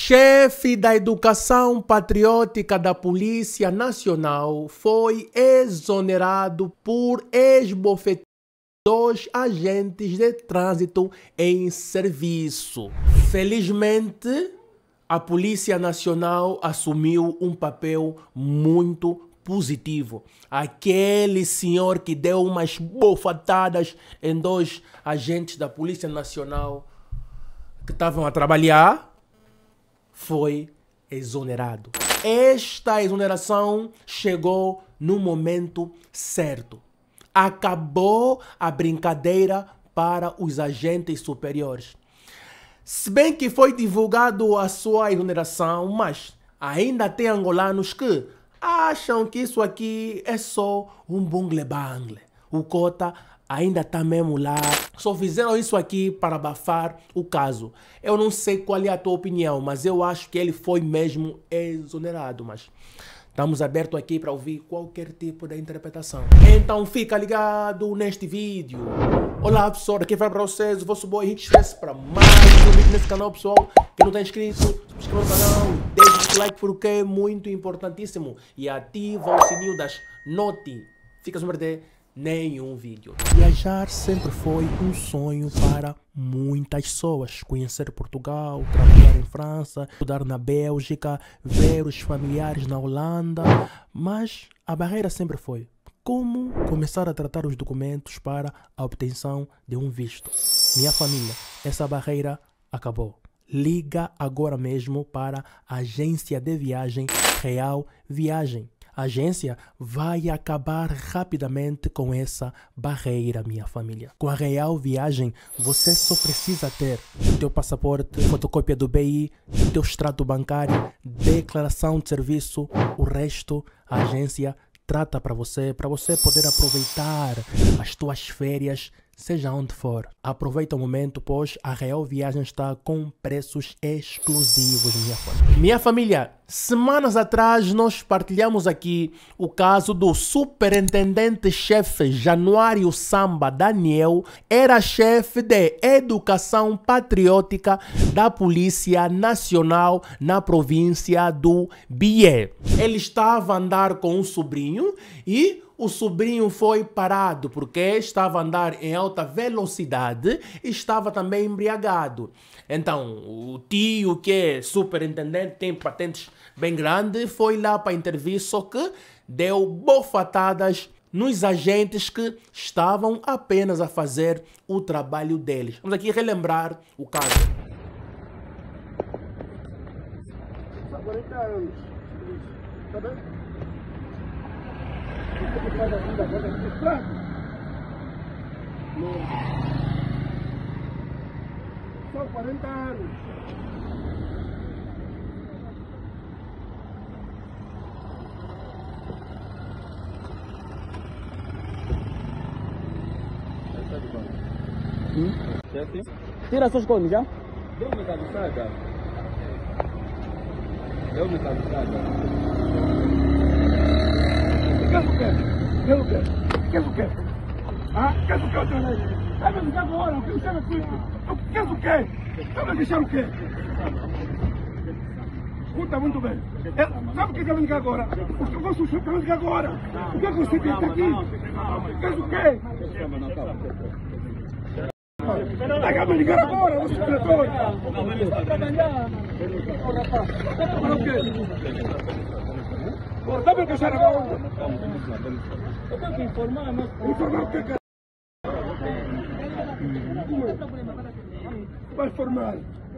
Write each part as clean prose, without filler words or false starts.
Chefe da Educação Patriótica da Polícia Nacional foi exonerado por esbofetear dos agentes de trânsito em serviço. Felizmente, a Polícia Nacional assumiu um papel muito positivo. Aquele senhor que deu umas bofatadas em dois agentes da Polícia Nacional que estavam a trabalhar foi exonerado. Esta exoneração chegou no momento certo. Acabou a brincadeira para os agentes superiores. Se bem que foi divulgado a sua exoneração, mas ainda tem angolanos que acham que isso aqui é só um bungle-bangle. O cota ainda está mesmo lá. Só fizeram isso aqui para abafar o caso. Eu não sei qual é a tua opinião, mas eu acho que ele foi mesmo exonerado. Mas estamos abertos aqui para ouvir qualquer tipo de interpretação. Então fica ligado neste vídeo. Olá pessoal, aqui vai para vocês o vosso boy Hit Stress para mais um vídeo nesse canal, pessoal. Quem não está inscrito, subscreva no canal, deixe o like porque é muito importantíssimo. E ativa o sininho das notificações para perder nenhum vídeo. Viajar sempre foi um sonho para muitas pessoas. Conhecer Portugal, trabalhar em França, estudar na Bélgica, ver os familiares na Holanda. Mas a barreira sempre foi como começar a tratar os documentos para a obtenção de um visto. Minha família, essa barreira acabou. Liga agora mesmo para a agência de viagem Real Viagem. A agência vai acabar rapidamente com essa barreira, minha família. Com a Real Viagem, você só precisa ter o teu passaporte, fotocópia do BI, teu extrato bancário, declaração de serviço. O resto, a agência trata para você poder aproveitar as tuas férias, seja onde for. Aproveita o momento, pois a Real Viagem está com preços exclusivos, minha família. Minha família, semanas atrás nós partilhamos aqui o caso do superintendente-chefe Januário Samba Daniel, era chefe de Educação Patriótica da Polícia Nacional na província do Bié. Ele estava a andar com um sobrinho e o sobrinho foi parado porque estava a andar em alta velocidade e estava também embriagado. Então, o tio, que é superintendente, tem patentes bem grandes, foi lá para intervir, só que deu bofatadas nos agentes que estavam apenas a fazer o trabalho deles. Vamos aqui relembrar o caso. 40 anos. Tá bem? São 40 anos. Tira suas coisas já? Deu-me cabeçada. Deu-me cabeçada. Quer o quê? Ah, quer o quê outra vez? Vai me ligar agora, o que você me fica? Quer o quê? Vai me deixar o quê? Escuta muito bem. Sabe o que vai me ligar agora? O vosso chefe vai me ligar agora. O que é que você tem aqui? Quer o quê? Vai me ligar agora, você é diretor. Para o quê? Dá para passar agora. Eu tenho que informar, mas... Informar o que é? Vai informar.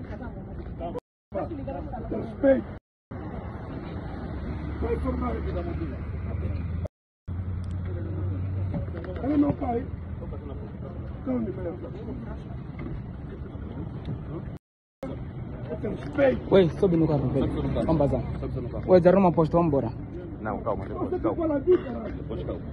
Respeito. Vai informar. Cadê meu pai? Onde vai? Respeito. Oi, sobe no carro. Vamos bazar. Oi, desarruma a posto, vamos embora. Não, calma, depois Você calma. fala aqui, cara. Depois calma.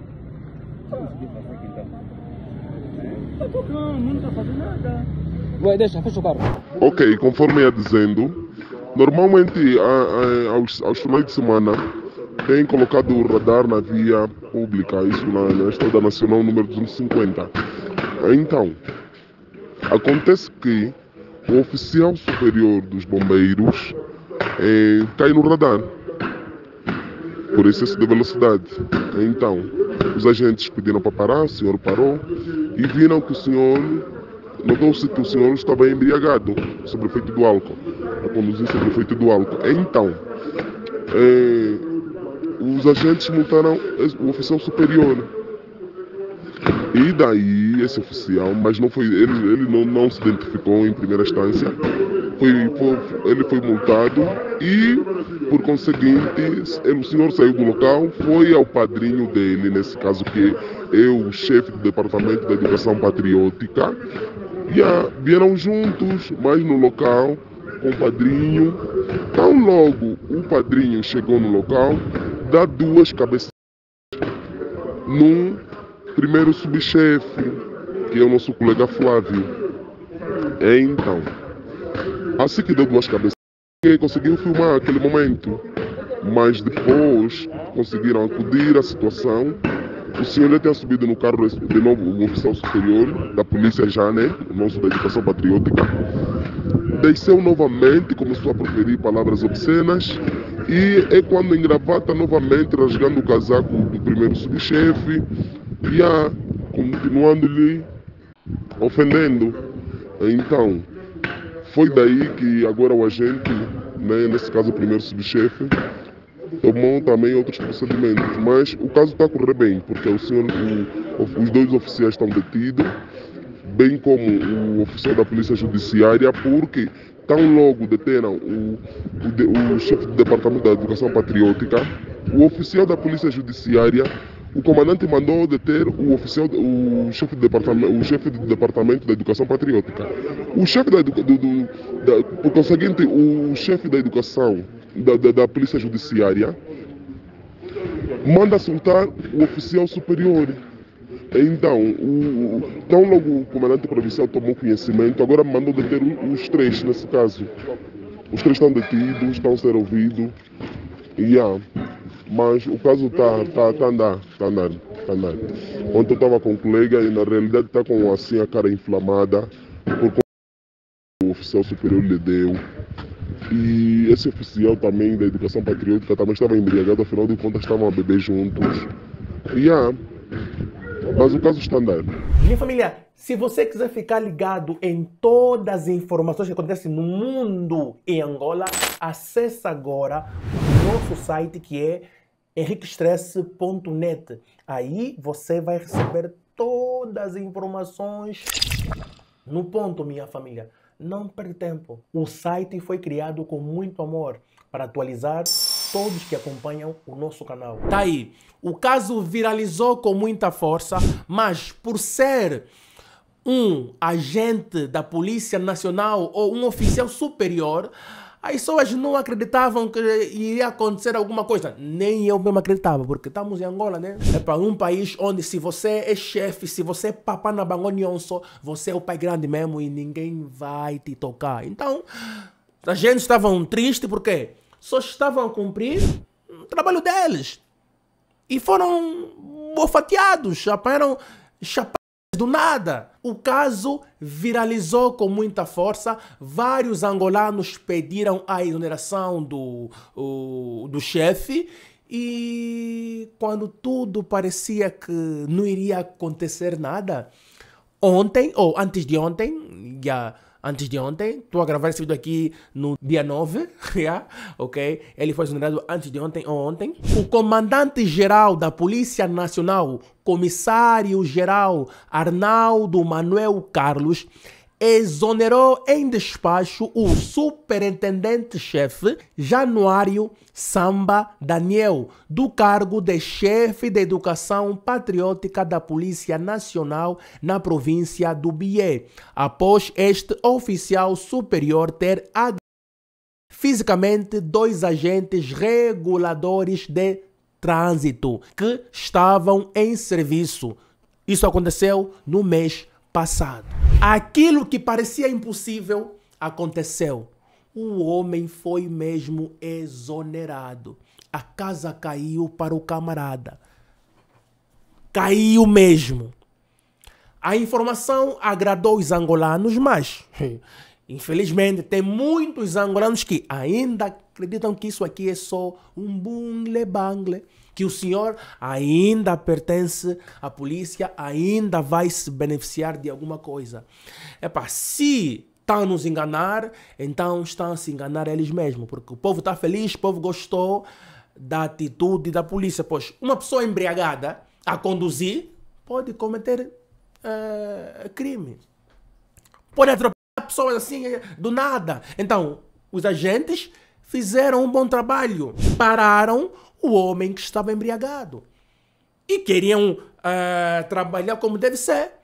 Eu tô calmo, não tá fazendo nada. Oi, deixa, fecha o carro. Ok, conforme ia dizendo, normalmente aos finais de semana tem colocado o radar na via pública, isso na Estrada Nacional número 250. Então, acontece que o oficial superior dos bombeiros cai no radar por excesso de velocidade. Então, os agentes pediram para parar, o senhor parou e viram que o senhor, notou-se que o senhor estava embriagado, sob o efeito do álcool, a conduzir sob o efeito do álcool. Então, os agentes multaram o oficial superior. E daí esse oficial, mas não foi, ele não se identificou em primeira instância, ele foi multado e, por conseguinte, o senhor saiu do local, foi ao padrinho dele, nesse caso que é o chefe do Departamento da Educação Patriótica, e vieram juntos, mas no local, com o padrinho. Tão logo o padrinho chegou no local, dá 2 cabeças num primeiro subchefe, que é o nosso colega Flávio. Então, assim que deu 2 cabeças, ninguém conseguiu filmar aquele momento, mas depois conseguiram acudir à situação. O senhor já tinha subido no carro de novo, o oficial superior da polícia já, né, o nosso da Educação Patriótica, desceu novamente, começou a proferir palavras obscenas e é quando engravata novamente, rasgando o casaco do primeiro subchefe e continuando-lhe ofendendo. Então, foi daí que agora o agente, né, nesse caso o primeiro subchefe, tomou também outros procedimentos, mas o caso está a correr bem, porque os 2 oficiais estão detidos, bem como o oficial da Polícia Judiciária, porque tão logo deteram o chefe do Departamento da Educação Patriótica, o oficial da Polícia Judiciária, o comandante mandou deter o chefe do Departamento da Educação Patriótica. O chefe por conseguinte, o chefe da Educação da Polícia Judiciária manda soltar o oficial superior. Então, tão logo o comandante provincial tomou conhecimento, agora mandou deter os 3 nesse caso. Os 3 estão detidos, estão a ser ouvidos. Mas o caso está a andar. Ontem eu estava com um colega e na realidade está com assim a cara inflamada por o oficial superior lhe deu. E esse oficial também da Educação Patriótica também estava embriagado, afinal de contas estavam a beber juntos. Mas o caso está andando. Minha família, se você quiser ficar ligado em todas as informações que acontecem no mundo em Angola, acesse agora o nosso site que é henriquestress.net. Aí você vai receber todas as informações no ponto, minha família. Não perde tempo. O site foi criado com muito amor para atualizar todos que acompanham o nosso canal. Tá aí. O caso viralizou com muita força, mas por ser um agente da Polícia Nacional ou um oficial superior, as pessoas não acreditavam que iria acontecer alguma coisa. Nem eu mesmo acreditava, porque estamos em Angola, né? É para um país onde se você é chefe, se você é papá na bangonionso, você é o pai grande mesmo e ninguém vai te tocar. Então, a gente estavam tristes porque só estavam a cumprir o trabalho deles. E foram bofateados, apanharam chapadas do nada. O caso viralizou com muita força. Vários angolanos pediram a exoneração do chefe. E quando tudo parecia que não iria acontecer nada, ontem, ou antes de ontem, estou a gravar esse vídeo aqui no dia 9, ok? Ele foi exonerado antes de ontem ou ontem. O comandante-geral da Polícia Nacional, comissário-geral Arnaldo Manuel Carlos, exonerou em despacho o superintendente-chefe Januário Samba Daniel do cargo de chefe de Educação Patriótica da Polícia Nacional na província do Bié, após este oficial superior ter agredido fisicamente 2 agentes reguladores de trânsito que estavam em serviço. Isso aconteceu no mês passado. Aquilo que parecia impossível aconteceu. O homem foi mesmo exonerado. A casa caiu para o camarada. Caiu mesmo. A informação agradou os angolanos, mas Infelizmente, tem muitos angolanos que ainda acreditam que isso aqui é só um bungle-bangle, que o senhor ainda pertence à polícia, ainda vai se beneficiar de alguma coisa. Se estão a nos enganar, então estão a se enganar eles mesmos, porque o povo está feliz, o povo gostou da atitude da polícia, pois uma pessoa embriagada a conduzir pode cometer crime. Pode atropelar pessoas assim do nada. Então, os agentes fizeram um bom trabalho. Pararam o homem que estava embriagado. E queriam trabalhar como deve ser.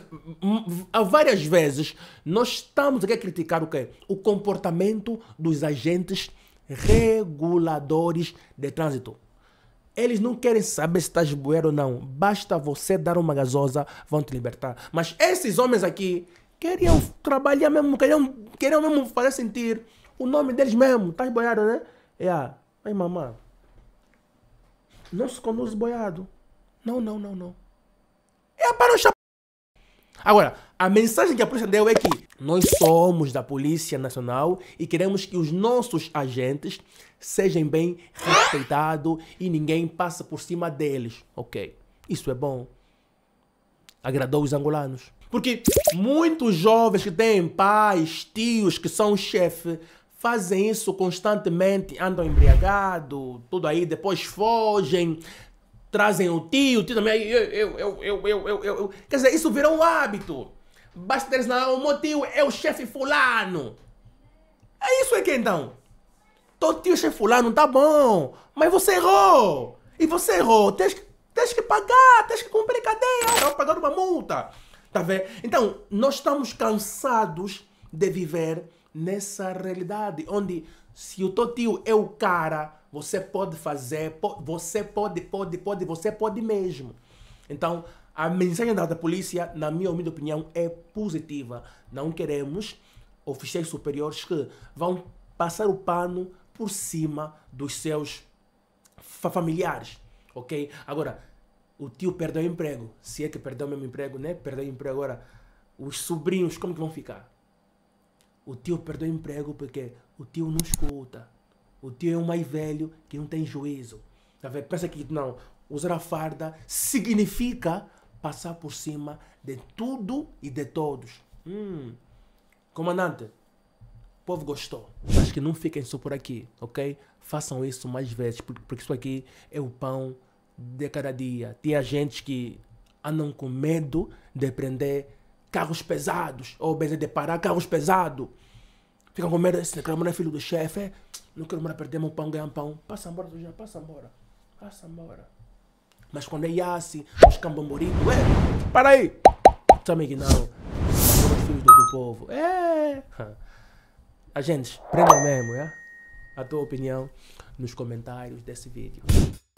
Várias vezes nós estamos aqui a criticar o quê? O comportamento dos agentes reguladores de trânsito. Eles não querem saber se estás boiando ou não. Basta você dar uma gasosa, vão te libertar. Mas esses homens aqui queriam trabalhar mesmo, queriam mesmo fazer sentir o nome deles mesmo. Estás boiado, né? Ai, mamãe, não se conduz boiado. Não. Para o chapéu. Agora, a mensagem que a polícia deu é que nós somos da Polícia Nacional e queremos que os nossos agentes sejam bem respeitados e ninguém passe por cima deles. Ok, isso é bom. Agradou os angolanos. Porque muitos jovens que têm pais, tios, que são chefes, fazem isso constantemente, andam embriagados, tudo aí, depois fogem, trazem o tio também, Quer dizer, isso virou um hábito. Basta dizer, não, o meu tio é o chefe fulano. É isso aqui então. Todo tio é chefe fulano, tá bom. Mas você errou. E você errou, tens que pagar, tens que cumprir cadeia, vai pagar uma multa. Tá vendo? Então, nós estamos cansados de viver nessa realidade, onde se o teu tio é o cara, você pode fazer, você pode mesmo. Então, a mensagem da polícia, na minha humilde opinião, é positiva. Não queremos oficiais superiores que vão passar o pano por cima dos seus familiares, ok? Agora, o tio perdeu o emprego, se é que perdeu o mesmo emprego, né? Perdeu o emprego agora, os sobrinhos, como que vão ficar? O tio perdeu o emprego porque o tio não escuta. O tio é um mais velho que não tem juízo. Tá vendo? Pensa que não, usar a farda significa passar por cima de tudo e de todos. Comandante, o povo gostou. Acho que não fiquem só por aqui, ok? Façam isso mais vezes, porque isso aqui é o pão de cada dia. Tem agentes que andam com medo de prender carros pesados, ou de parar carros pesados. Ficam com medo, se não é filho do chefe, não quero mais perder meu pão, ganhar pão. Passa embora, já, passa embora. Mas quando é assim, os cambamboritos, para aí! Sabe que não, os filhos do povo. Agentes, prendam mesmo, A tua opinião nos comentários desse vídeo.